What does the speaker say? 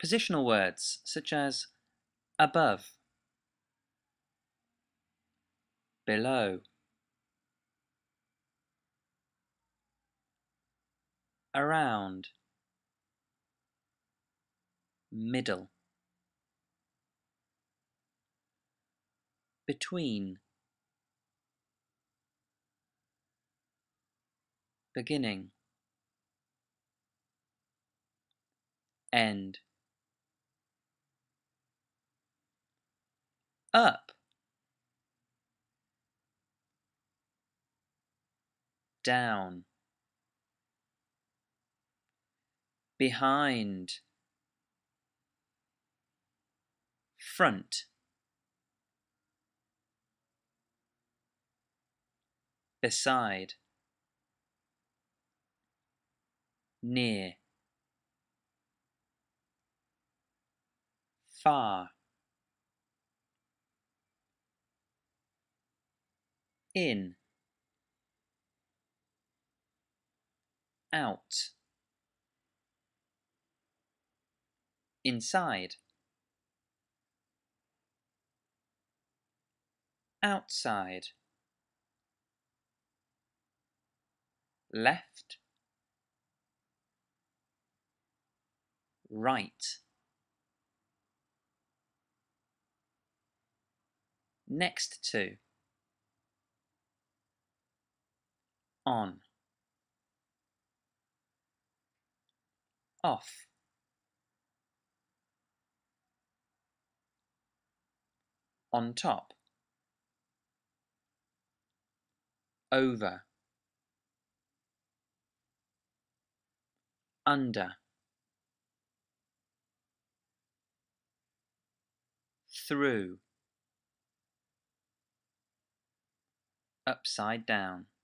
Positional words such as above, below, around, middle, between, beginning, end, up, down, behind, front, beside, near, far, in, out, inside, outside, left, right, next to, on, off, on top, over, under, through, upside down.